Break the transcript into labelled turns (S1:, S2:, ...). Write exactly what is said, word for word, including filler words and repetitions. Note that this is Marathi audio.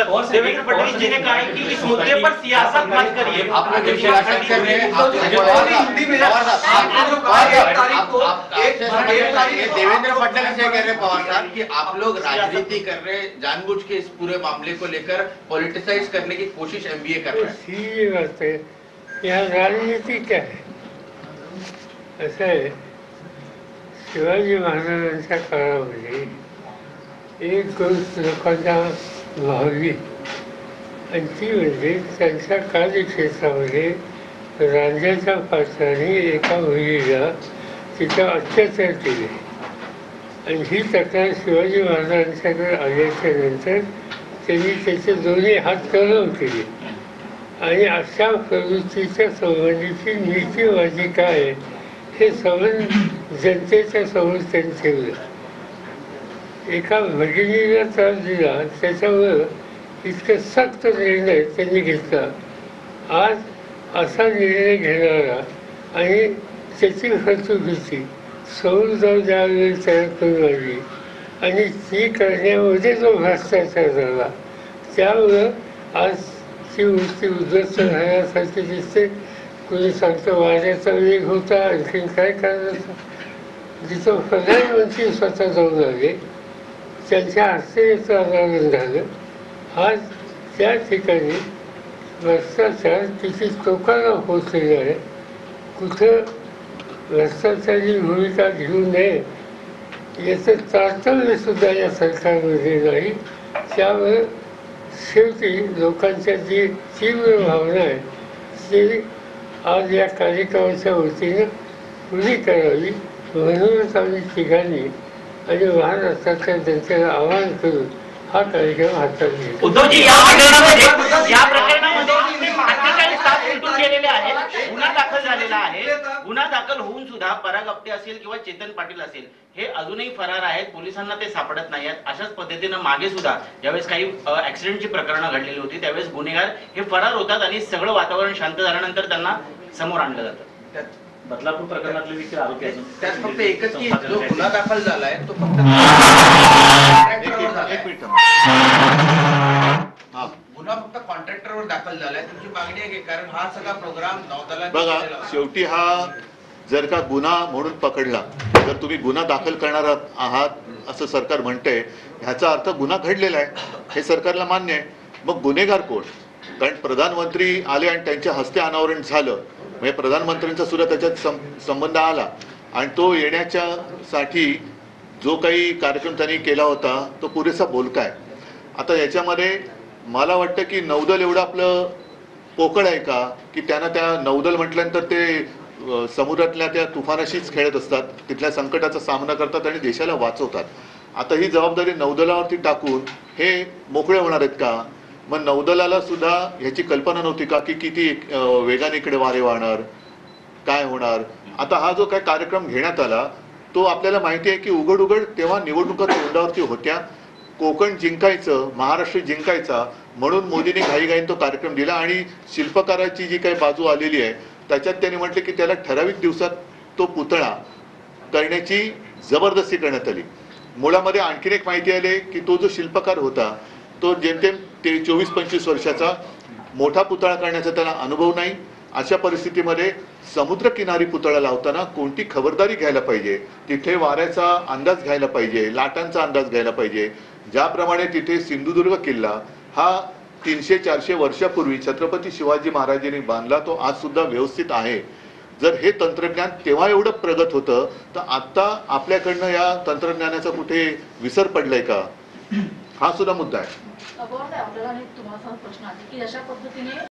S1: सर, देवेंद्र फडणवीस जी ने कहा है कि इस मुद्दे पर सियासत मत करिए।
S2: आप लोग सियासत कर रहे हैं, देवेंद्र फडणवीस ये कह रहे पवार साहब कि आप लोग राजनीति कर रहे, जानबूझ के इस पूरे मामले को लेकर पॉलिटिसाइज करने की कोशिश एमबीए कर रहे हैं।
S3: सीधी बात है, यहाँ राजनीति क्या है? असं आहे, शिवाजी महाराजांच्या काळामध्ये एक गोष्ट लोकांना भावली आणि ती म्हणजे त्यांच्या कार्यक्षेत्रामध्ये राज्याच्या पात्राने एका मुलीला तिचा अत्याचार केले आणि ही तक्रार शिवाजी महाराजांच्याकडे आल्याच्या नंतर त्यांनी त्याचे दोन्ही हात कलम केले आणि अशा प्रवृत्तीच्या संबंधीची नीती माझी काय आहे हे संबंध जनतेच्या समोर त्यांनी ठेवलं. एका भगिनीला त्रास दिला त्याच्यावर इतकं सक्त निर्णय त्यांनी घेतला. आज असा निर्णय घेणारा आणि त्याची फसवणुकीची सौर ज्यावेळी तयार करून आली आणि ती करण्यामध्ये जो भ्रष्टाचार झाला त्यामुळं आज ती वृत्ती उद्ध्वस्त झाल्यासारखी दिसते. कोणी सांगतं वाऱ्याचा वेग होता, आणखीन काय करायचं. जिथं प्रधानमंत्री स्वतः जाऊन आले त्यांच्या हस्ते याचं अनावरण झालं. आज त्या ठिकाणी भ्रष्टाचार किती टोकाला पोचलेला आहे. कुठं भ्रष्टाचारी भूमिका घेऊ नये याचं तारतम्यसुद्धा या सरकारमध्ये नाही. त्यामुळे शेवटी लोकांच्या जी तीव्र भावना आहे ती आज या कार्यक्रमाच्या वतीनं पुरी करावी म्हणूनच आम्ही तिघांनी आणि महाराष्ट्राच्या जनतेला आवाहन करून हा कार्यक्रम हातात घेतला.
S1: उद्धवजी, या प्रकरणामध्ये या प्रकरणामध्ये अठ्ठेचाळीस तास उलटून गेलेले आहेत. गुन्हा दाखल झालेला आहे. गुन्हा दाखल होऊन सुद्धा पराग आपटे असेल किंवा चेतन पाटील असेल हे अजूनही फरार आहेत. पोलिसांना ते सापडत नाही आहेत. अशाच पद्धतीनं मागे सुद्धा ज्यावेळेस काही ऍक्सिडेंटची प्रकरणं घडलेली होती त्यावेळेस गुन्हेगार हे फरार होतात आणि सगळं वातावरण शांत झाल्यानंतर त्यांना समोर आणलं जातं.
S4: बदलापूर प्रकरणातले देखील आरोपी असून
S2: त्यात फक्त एकच की जो गुन्हा दाखल झालाय तो फक्त गुन्हा फक्त कॉन्ट्रॅक्टरवर दाखल झालाय. तुमची मागणी आहे की कारण हा सगळा प्रोग्राम नौदलाने
S5: बघा, शेवटी हा जर का गुन्हा म्हणून पकडला, जर तुम्ही गुन्हा दाखल करणार आहात असं सरकार म्हणते, ह्याचा अर्थ गुन्हा घडलेला आहे हे सरकारला मान्य आहे. मग गुन्हेगार कोण? कारण प्रधानमंत्री आले आणि त्यांच्या हस्ते अनावरण झालं म्हणजे प्रधानमंत्र्यांचा सुद्धा त्याच्यात संबंध आला आणि तो येण्याच्या साठी जो काही कार्यक्रम त्यांनी केला होता तो पुरेसा बोलका आहे. आता याच्यामध्ये मला वाटतं की नौदल एवढं आपलं पोकळ आहे का की त्यांना त्या नौदल म्हटल्यानंतर ते समुद्रातल्या त्या तुफानाशीच खेळत असतात, तिथल्या संकटाचा सामना करतात आणि देशाला वाचवतात. आता ही जबाबदारी नौदलावरती टाकून हे मोकळे होणार आहेत का? मग नौदलाला सुद्धा ह्याची कल्पना नव्हती का की किती वेगाने इकडे वारे वाहणार, काय होणार. आता हा जो काय कार्यक्रम घेण्यात आला तो आपल्याला माहिती आहे की उघड उघड तेव्हा निवडणुका तोंडावरती होत्या. कोकण जिंकायचं, महाराष्ट्र जिंकायचा म्हणून मोदींनी घाईघाईने तो कार्यक्रम दिला आणि शिल्पकाराची जी काही बाजू आलेली आहे त्याच्यात त्यांनी म्हटलं की त्याला ठराविक दिवसात तो पुतळा करण्याची जबरदस्ती करण्यात आली. मुळामध्ये आणखीन एक माहिती आली की तो जो शिल्पकार होता तो जेमतेम ते चोवीस पंचवीस वर्षाचा, मोठा पुतळा करण्याचा त्याला अनुभव नाही. अशा परिस्थितीमध्ये समुद्रकिनारी पुतळा लावताना कोणती खबरदारी घ्यायला पाहिजे, तिथे वाऱ्याचा अंदाज घ्यायला पाहिजे, लाटांचा अंदाज घ्यायला पाहिजे. ज्याप्रमाणे तिथे सिंधुदुर्ग किल्ला हा तीनशे चारशे वर्षापूर्वी छत्रपती शिवाजी महाराजांनी बांधला, तो आज सुद्धा व्यवस्थित आहे. जर हे तंत्रज्ञान तेव्हा एवढं प्रगत होतं तर आता आपल्याकडनं या तंत्रज्ञानाचा कुठे विसर पडलाय का, हा सुद्धा मुद्दा आहे.
S6: आपल्याला तुम्हाला प्रश्न आहे की अशा पद्धतीने